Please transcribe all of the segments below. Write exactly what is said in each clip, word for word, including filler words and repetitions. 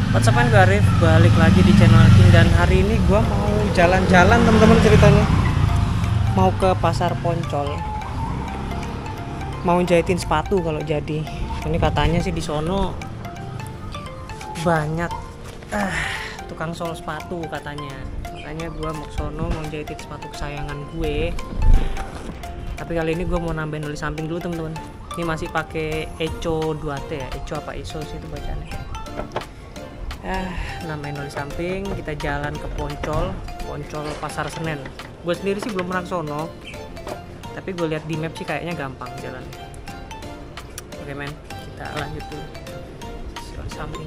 What's up man, gue Arif, balik lagi di channel King. Dan hari ini gue mau jalan-jalan teman-teman, ceritanya mau ke pasar Poncol, mau jahitin sepatu kalau jadi. Ini katanya sih di sono banyak ah, tukang sol sepatu katanya. Makanya gue mau ke sono mau jahitin sepatu kesayangan gue. Tapi kali ini gue mau nambahin oli samping dulu teman-teman. Ini masih pakai Echo dua T ya, Echo apa Iso sih itu bacanya. Ah, nambahin oli samping, kita jalan ke Poncol, Poncol Pasar Senen. Gue sendiri sih belum pernah ke sono, tapi gue lihat di map sih kayaknya gampang jalan. Oke men, kita lanjut dulu. Oli samping.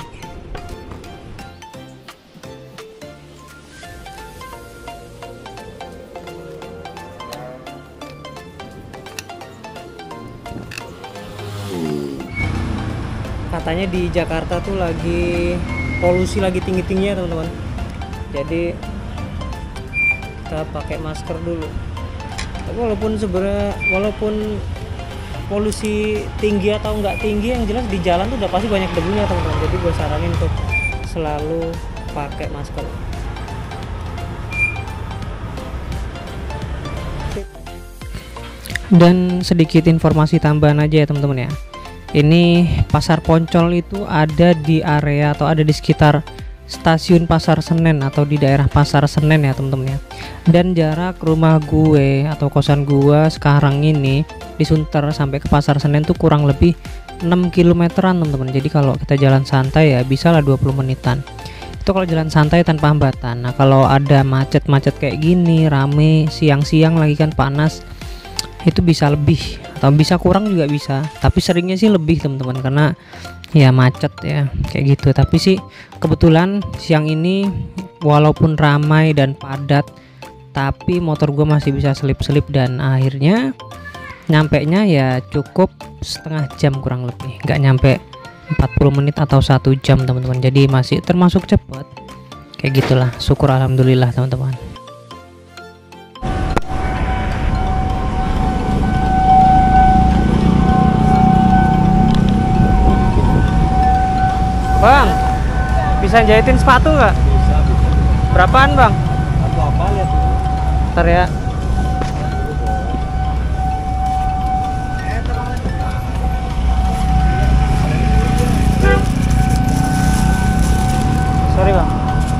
Katanya di Jakarta tuh lagi polusi lagi tinggi-tingginya teman-teman, jadi kita pakai masker dulu. Tapi walaupun sebenarnya walaupun polusi tinggi atau nggak tinggi, yang jelas di jalan tuh udah pasti banyak debunya teman-teman. Jadi gue saranin untuk selalu pakai masker. Dan sedikit informasi tambahan aja ya teman-teman ya. Ini pasar Poncol itu ada di area atau ada di sekitar stasiun Pasar Senen atau di daerah Pasar Senen ya teman-teman ya. Dan jarak rumah gue atau kosan gue sekarang ini di Sunter sampai ke Pasar Senen tuh kurang lebih enam kilometeran teman-teman. Jadi kalau kita jalan santai ya bisa lah dua puluh menitan. Itu kalau jalan santai tanpa hambatan. Nah kalau ada macet-macet kayak gini, rame, siang-siang lagi kan panas, itu bisa lebih atau bisa kurang juga bisa, tapi seringnya sih lebih teman-teman karena ya macet ya kayak gitu. Tapi sih kebetulan siang ini walaupun ramai dan padat, tapi motor gue masih bisa selip-selip dan akhirnya nyampe nya ya cukup setengah jam kurang lebih, nggak nyampe empat puluh menit atau satu jam teman-teman. Jadi masih termasuk cepet kayak gitulah, syukur alhamdulillah teman-teman. Bang, bisa jahitin sepatu nggak? Bisa, bisa. Berapaan bang? Atau apa lihat dulu. Ntar ya. Sorry bang.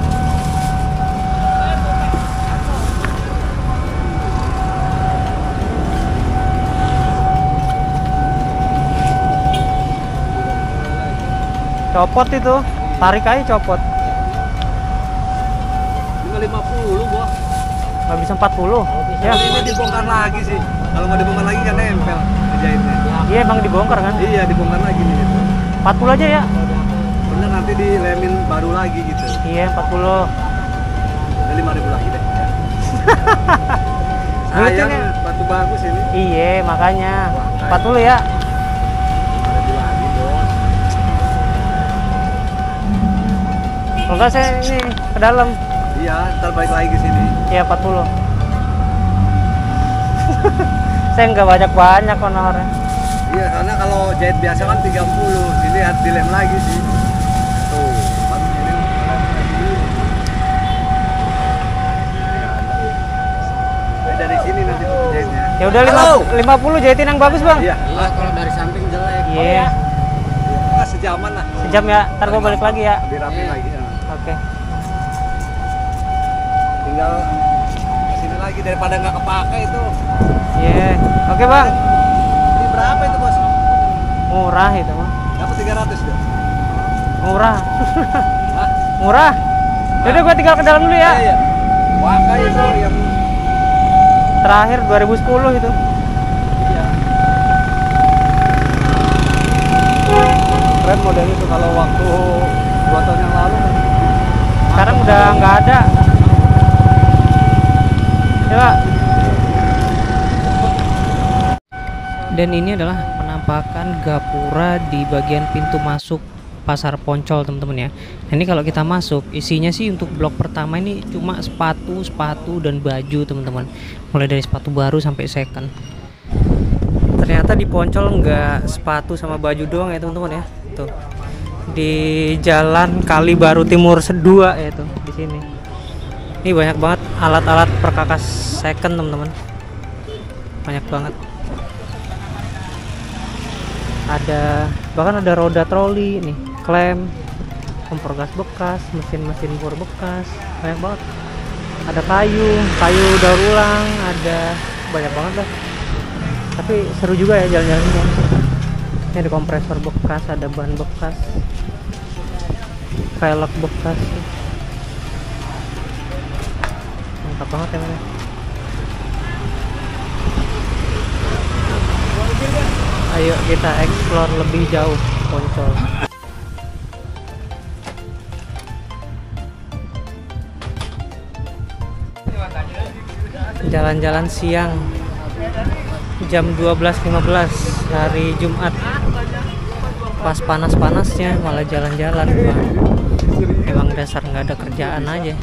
Copot itu, tarik aja copot. lima puluh gua. Nggak bisa empat puluh. Ya. Ini dibongkar lagi sih. Kalau nggak dibongkar lagi kan nempel jahitnya. Iya emang dibongkar kan? Iya dibongkar lagi nih. Gitu. empat puluh aja ya. Bener nanti dilemin baru lagi gitu. Iya empat puluh. Ada lima ribu lagi deh. Ya. Sayang Sayang batu bagus ini. Iya makanya empat puluh ya. Ada di lagi bos. Kalau nggak saya ini ke dalam. Iya, ntar balik lagi ke sini. Iya empat puluh. Saya nggak banyak-banyak honornya. Iya, karena kalau jahit biasa kan tiga puluh. Ini harus dilem lagi sih. Tuh, pas ini lem dari sini nanti jahitnya. Ya udah lima puluh jahitin yang bagus bang. Iya. Iya, kalau dari samping jelek. Iya. Yeah. Nah, sejaman lah. Sejam ya. Ntar gua balik lagi ya. Lebih rapi lagi. Ya. Oke. Tinggal sini lagi daripada nggak kepake itu. Iya. Yeah. Oke bang. Ini berapa itu bos? Murah itu mah. Dapat tiga ratus deh. Murah. Hah? Murah. Yaudah gua tinggal ke dalam dulu ya. Iya. Waka itu yang terakhir dua ribu sepuluh itu. iya. Keren model itu kalau waktu dua tahun yang lalu. Sekarang udah nggak ada. Coba. Dan ini adalah penampakan gapura di bagian pintu masuk pasar Poncol teman-teman ya. Nah, ini kalau kita masuk isinya sih untuk blok pertama ini cuma sepatu, sepatu dan baju teman-teman. Mulai dari sepatu baru sampai second. Ternyata di Poncol nggak sepatu sama baju doang ya teman-teman ya. Tuh. di Jalan Kali Baru Timur Sedua ya tuh di sini. Ini banyak banget alat-alat perkakas second teman-teman, banyak banget. Ada bahkan ada roda troli nih, klem, kompor gas bekas, mesin-mesin bor bekas, banyak banget. Ada kayu, kayu daur ulang, ada banyak banget lah. Tapi seru juga ya jalan-jalan ini. Ini ada kompresor bekas, ada ban bekas, velg bekas. Mantap banget ya mana. Ayo kita explore lebih jauh Poncol. Jalan-jalan siang jam dua belas lima belas hari Jumat, pas panas-panasnya malah jalan-jalan. Emang dasar nggak ada kerjaan aja.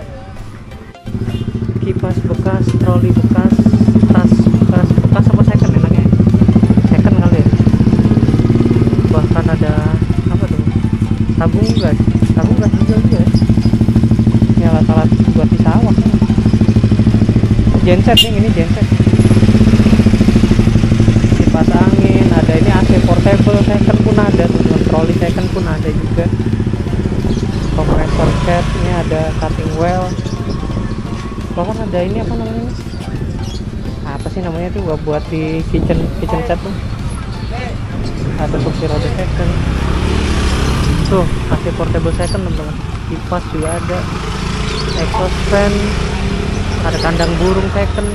Kipas bekas, troli bekas, tas bekas, bekas apa second enaknya? Second kali ya. Bahkan ada apa tuh? Tabung gas, tabung gas juga juga ya. Ini alat-alat buat di sawah. Genset nih, ini genset. Kipas angin, ada ini A C portable second pun ada, teman troli second pun ada juga. Kompresor cat, ini ada cutting well. Bahkan ada ini apa namanya? Apa sih namanya tuh buat di kitchen kitchen set tuh. Ada kursi roda second. Tuh, A C portable second teman-teman. Kipas juga ada. Exhaust fan. Ada kandang burung second.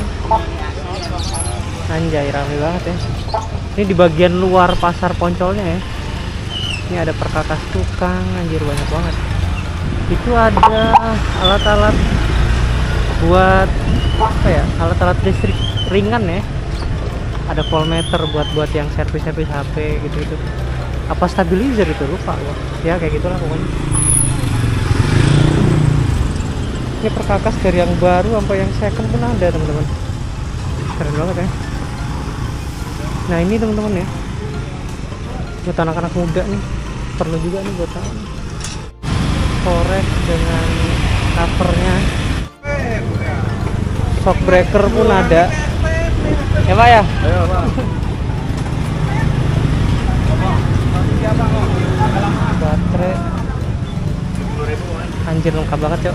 Anjay, rame banget ya. Ini di bagian luar pasar Poncolnya ya. Ini ada perkakas tukang, anjir banyak banget. Itu ada alat-alat buat apa ya? Alat-alat listrik ringan ya. Ada voltmeter buat buat yang servis-servis H P gitu-gitu. Apa stabilizer itu lupa gua. Ya kayak gitulah pokoknya. Ini perkakas dari yang baru sampai yang second pun ada teman-teman. Keren banget ya. Nah ini teman-teman ya, buat anak-anak muda nih, perlu juga nih buat tahu. Korek dengan covernya. Shock breaker pun ada. Ya Pak ya? Ayo Pak. Baterai. Anjir lengkap banget Cok.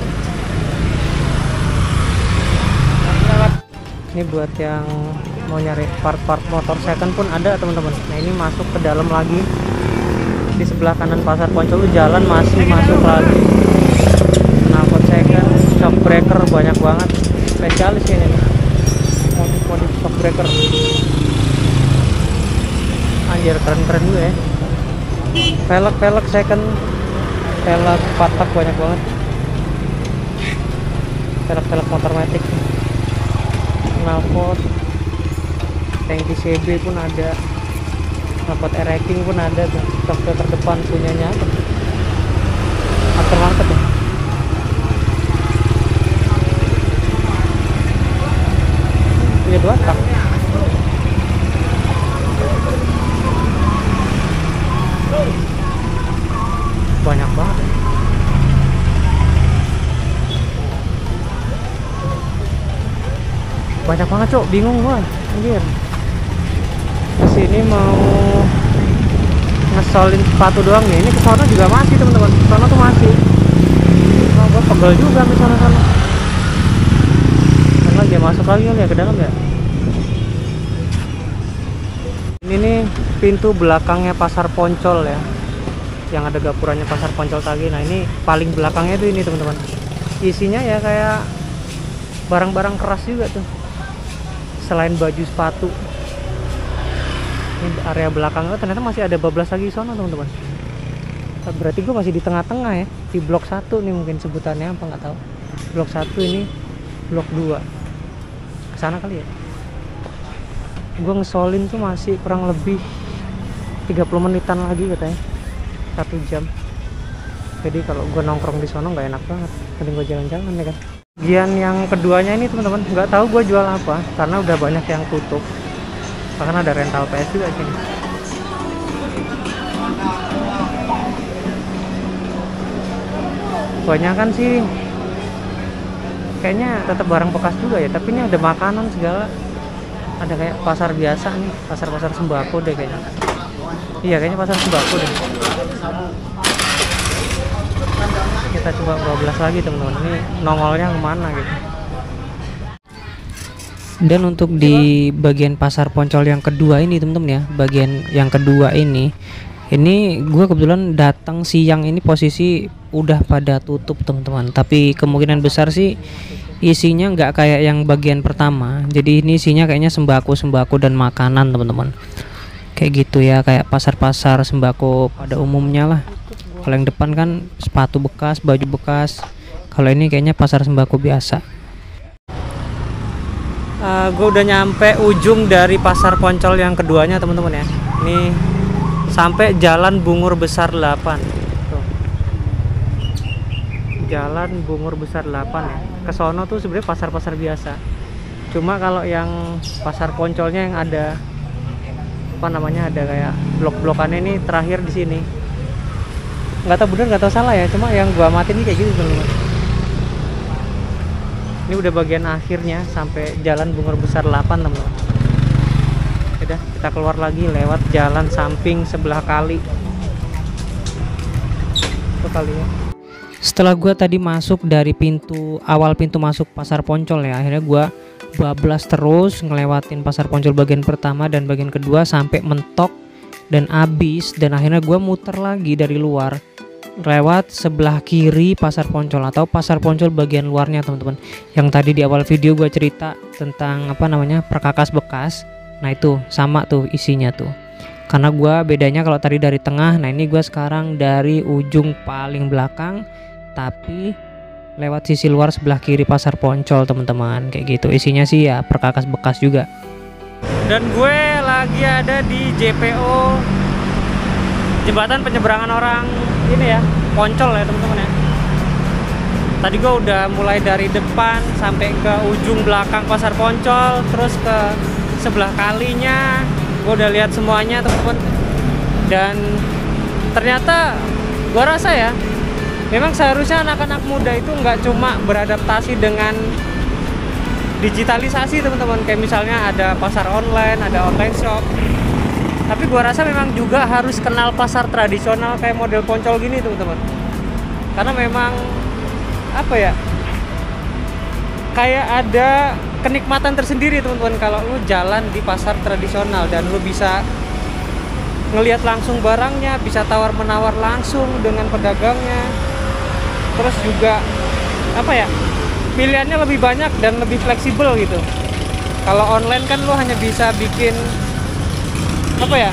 Ini buat yang mau nyari part-part motor second pun ada teman-teman. Nah ini masuk ke dalam lagi. Di sebelah kanan pasar Poncol jalan masih masuk lagi. Knalpot second, shock breaker banyak banget. Spesialis ini nih. Modif-modif shock breaker. Anjir keren-keren juga ya. Velg-velg second, velg patak banyak banget. Velg-velg motor matic. Knalpot, tangki C B pun ada, knalpot air racking pun ada tuh. Shock terdepan punyanya apa? Aftermarket ya. Punya dua tak. Banyak banget. Banyak banget Cok, bingung gua. Anjir. Kesini mau ngesolin sepatu doang nih. Ini kesana juga masih teman-teman. Kesana tuh masih. Nah, gua pegel juga ke sana-sana. Karena dia masuk lagi kali ya ke dalam ya. Ini nih pintu belakangnya pasar Poncol ya. Yang ada gapurannya pasar Poncol tadi. Nah, ini paling belakangnya tuh ini teman-teman. Isinya ya kayak barang-barang keras juga tuh. Selain baju sepatu, ini area belakangnya ternyata masih ada bablas lagi di sana teman-teman. Berarti gue masih di tengah-tengah ya, di blok satu nih mungkin sebutannya apa nggak tahu. Blok satu ini blok dua. Kesana kali ya. Gue ngesolin tuh masih kurang lebih tiga puluh menitan lagi katanya, satu jam. Jadi kalau gue nongkrong di sana nggak enak banget. Mending gue jalan-jalan ya kan. Bagian yang keduanya ini teman-teman, nggak tahu gue jual apa karena udah banyak yang tutup. Bahkan ada rental P S juga sini. Kebanyakan sih kayaknya tetap barang bekas juga ya, tapi ini ada makanan segala. Ada kayak pasar biasa nih, pasar-pasar sembako deh kayaknya. Iya, kayaknya pasar sembako deh. Kita coba bablas lagi teman-teman. Ini nongolnya kemana gitu. Dan untuk di bagian pasar Poncol yang kedua ini teman-teman ya, bagian yang kedua ini, ini gue kebetulan datang siang ini posisi udah pada tutup teman-teman. Tapi kemungkinan besar sih isinya nggak kayak yang bagian pertama. Jadi ini isinya kayaknya sembako-sembako dan makanan teman-teman. Kayak gitu ya, kayak pasar-pasar sembako pada umumnya lah. Kalau yang depan kan sepatu bekas, baju bekas. Kalau ini kayaknya pasar sembako biasa. Uh, gue udah nyampe ujung dari pasar Poncol yang keduanya teman-teman ya. Ini sampai Jalan Bungur Besar delapan. Tuh. Jalan Bungur Besar delapan ya. Kesono tuh sebenarnya pasar-pasar biasa. Cuma kalau yang pasar Poncolnya yang ada apa namanya, ada kayak blok-blokannya ini terakhir di sini. Nggak tahu bener nggak tahu salah ya, cuma yang gua amatin ini kayak gitu teman-teman. Ini udah bagian akhirnya sampai Jalan Bungur Besar delapan teman-teman. Udah, kita keluar lagi lewat jalan samping sebelah kali. Itu kali ya. Setelah gue tadi masuk dari pintu awal pintu masuk pasar Poncol ya, akhirnya gue bablas terus ngelewatin pasar Poncol bagian pertama dan bagian kedua sampai mentok dan habis, dan akhirnya gue muter lagi dari luar lewat sebelah kiri pasar Poncol atau pasar Poncol bagian luarnya teman-teman. Yang tadi di awal video gue cerita tentang apa namanya, perkakas bekas. Nah itu sama tuh isinya tuh. Karena gue bedanya kalau tadi dari tengah, nah ini gue sekarang dari ujung paling belakang tapi lewat sisi luar sebelah kiri pasar Poncol teman-teman. Kayak gitu isinya sih ya perkakas bekas juga. Dan gue lagi ada di J P O, jembatan penyeberangan orang ini ya, Poncol ya teman-teman ya. Tadi gue udah mulai dari depan sampai ke ujung belakang pasar Poncol, terus ke sebelah kalinya gue udah lihat semuanya teman-teman. Dan ternyata gue rasa ya, memang seharusnya anak-anak muda itu nggak cuma beradaptasi dengan digitalisasi teman-teman, kayak misalnya ada pasar online, ada online shop, tapi gua rasa memang juga harus kenal pasar tradisional kayak model Poncol gini teman-teman. Karena memang apa ya, kayak ada kenikmatan tersendiri teman-teman kalau lu jalan di pasar tradisional dan lu bisa ngelihat langsung barangnya, bisa tawar menawar langsung dengan pedagangnya. Terus juga apa ya, pilihannya lebih banyak dan lebih fleksibel gitu. Kalau online kan lo hanya bisa bikin apa ya,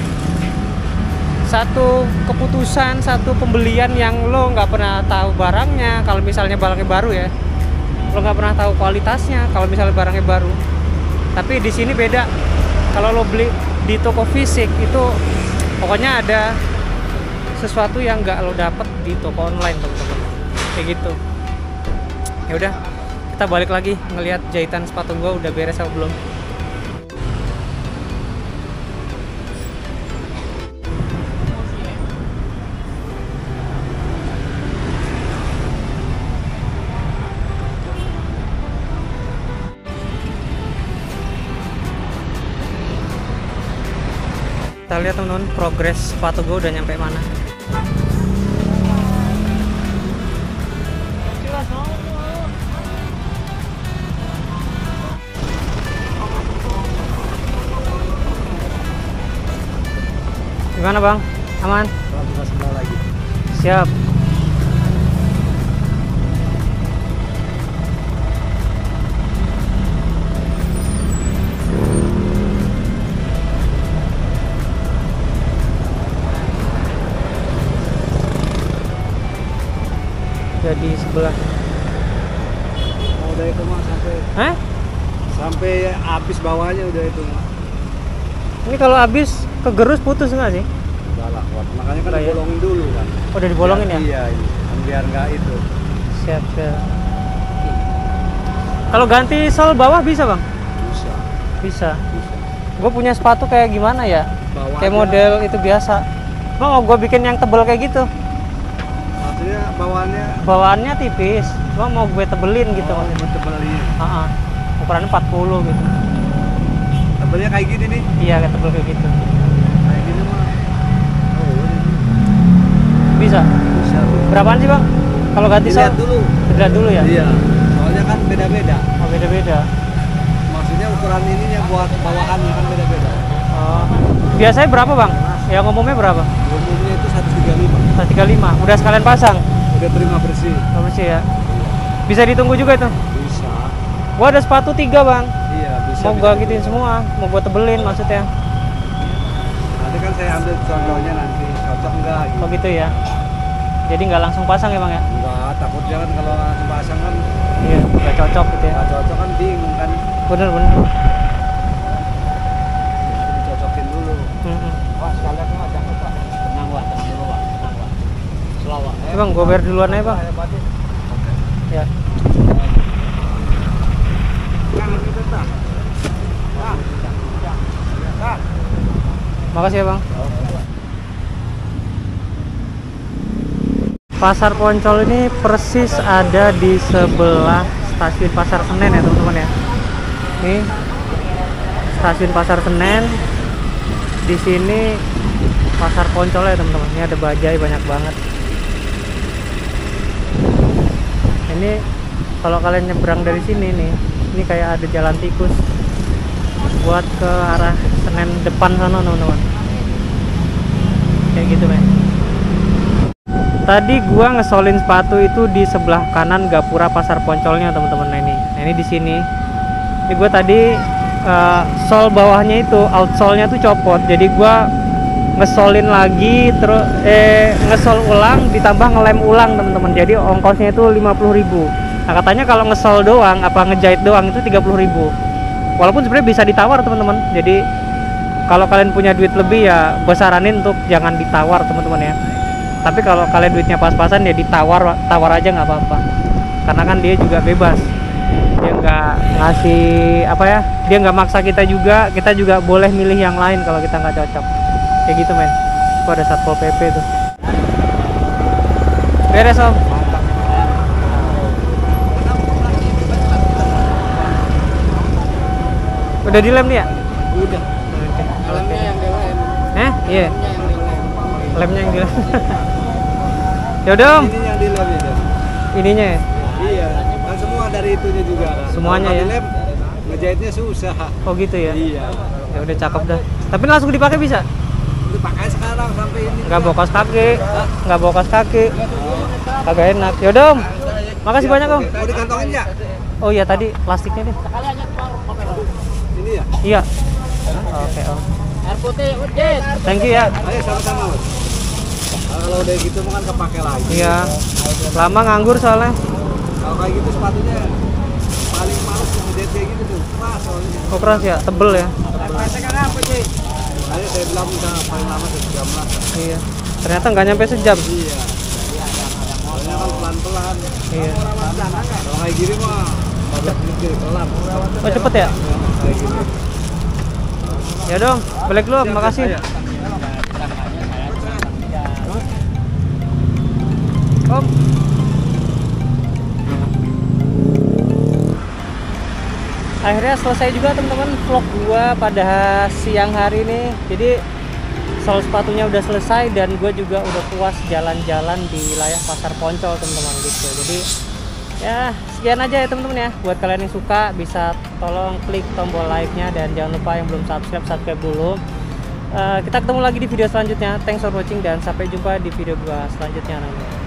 satu keputusan, satu pembelian yang lo nggak pernah tahu barangnya. Kalau misalnya barangnya baru ya, lo nggak pernah tahu kualitasnya kalau misalnya barangnya baru. Tapi di sini beda. Kalau lo beli di toko fisik itu pokoknya ada sesuatu yang nggak lo dapet di toko online teman-teman. Kayak gitu. Ya udah, kita balik lagi ngelihat jahitan sepatu gua udah beres atau belum. Kita lihat teman-teman progres sepatu gua udah nyampe mana. Gimana bang? Aman? Buka sebelah lagi. Siap. Jadi sebelah. Oh, udah itu mah sampai. Hah? Sampai habis bawahnya udah itu mah. Ini kalau habis kegerus putus nggak sih? Enggak lah, makanya kan Udah ya? dibolongin dulu kan. Oh, udah dibolongin ya? Iya, ini. Biar nggak itu. Siap, siap. Kalau ganti sol bawah bisa bang? Bisa. Bisa. Bisa. Gue punya sepatu kayak gimana ya? Bawahnya, Kayak model itu biasa. Bang, mau gue bikin yang tebal kayak gitu? Tapi Maksudnya bawaannya Bawaannya tipis, gua mau gue tebelin gitu oh, maksudnya. tebelin. Heeh. Ukurannya empat puluh gitu. Tebelnya kayak gini nih. Iya, kayak tebel kayak gitu. Kayak gini mah. Oh, ini. Bisa. Bisa. Berapaan sih, Bang? Kalau ganti sol? Dilihat dulu. Dilihat dulu ya? Iya. Soalnya kan beda-beda. Oh, beda-beda. Maksudnya ukuran ininya buat bawaannya kan beda-beda. Oh. Biasanya berapa, Bang? Yang umumnya berapa? Umumnya itu seratus tiga puluh lima. seratus tiga puluh lima. Udah sekalian pasang? Udah terima bersih. Oh, bersih ya. Bisa ditunggu juga itu? Bisa. Gua ada sepatu tiga, Bang. Iya, bisa. Mau bisa. gua gituin semua, mau gua tebelin maksudnya. Nanti kan saya ambil contohnya nanti cocok enggak gitu. Oh gitu ya. Jadi nggak langsung pasang ya, Bang ya? Enggak, takutnya kan kalau langsung pasang kan Iya, nggak cocok gitu ya. nggak cocok kan bingung kan. Bener bener. Dicocokin dulu. Mm-mm. Wah, sekalian mah jangan lupa. Tenang, Wak, tenang dulu, Wak. Tenang, Wak. Selawa. Eh, Bang, gua bayar duluan aja, Bang. Ya. Makasih ya, Bang. Pasar Poncol ini persis ada di sebelah stasiun Pasar Senen ya, teman-teman ya. Ini stasiun Pasar Senen. Di sini Pasar Poncol ya, teman-teman. Ini ada bajai banyak banget. Ini kalau kalian nyebrang dari sini nih, ini kayak ada jalan tikus buat ke arah Senen depan sana, teman-teman. Kayak gitu, men. Tadi gua ngesolin sepatu itu di sebelah kanan gapura Pasar Poncolnya, teman-teman. Nah ini, nah ini di sini. Ini gua tadi uh, sol bawahnya itu outsole-nya tuh copot. Jadi gua ngesolin lagi, terus eh ngesol ulang ditambah ngelem ulang, teman-teman. Jadi ongkosnya itu lima puluh ribu. Nah, katanya kalau ngesol doang apa ngejahit doang itu tiga puluh ribu. Walaupun sebenarnya bisa ditawar, teman-teman. Jadi kalau kalian punya duit lebih ya gue saranin untuk jangan ditawar, teman-teman ya. Tapi kalau kalian duitnya pas-pasan ya ditawar, tawar aja nggak apa-apa. Karena kan dia juga bebas. Dia nggak ngasih apa ya? Dia nggak maksa kita juga. Kita juga boleh milih yang lain kalau kita nggak cocok. Kayak gitu, men. Itu ada Satpol P P tuh. Beres, Om. Udah dilem nih ya? Udah. Lemnya yang dilem. Eh? Iya. Lemnya yang dilem. Ya udah, Om. Ini yang dilem ya. Dan. Ininya ya? Iya. Kan semua dari itunya juga. Kan. Semuanya Kalau ya? dilem, ngejahitnya susah. Oh gitu ya? Iya. Ya udah cakep dah. Tapi langsung dipakai bisa? Dipakai sekarang sampai ini. Nggak bawa kaos kaki, nggak bawa kaos kaki. Kagak enak. Ya udah, Om. Makasih banyak, Om. Mau dikantongin ya? Oh iya tadi plastiknya nih. Ini ya? Iya. Oke, Om. Air putih udah. Thank you ya. Ayo sama-sama. Mas. Nah, kalau udah gitu mah kan kepake lagi. Iya. Lama nganggur soalnya. Kalau kayak gitu sepatunya paling males ngejahit kayak gitu tuh. Keras soalnya. Kok keras ya? Tebel ya? Pesek apa sih? Ayo saya bilang udah paling lama sejam lah. Iya. Ternyata nggak nyampe sejam. Iya. Soalnya kan pelan-pelan. Iya. Kalau kayak gini mah babak gede pelan. Oh cepet ya? Kayak gini. Ya dong. Balik dulu. Siap, Makasih. siap. Om. Akhirnya selesai juga, teman-teman, vlog gua pada siang hari ini. Jadi sol sepatunya udah selesai dan gue juga udah puas jalan-jalan di wilayah Pasar Poncol, teman-teman, gitu. Jadi ya sekian aja ya, teman-teman ya. Buat kalian yang suka bisa tolong klik tombol like-nya dan jangan lupa yang belum subscribe subscribe dulu. Uh, kita ketemu lagi di video selanjutnya. Thanks for watching dan sampai jumpa di video gua selanjutnya nanti.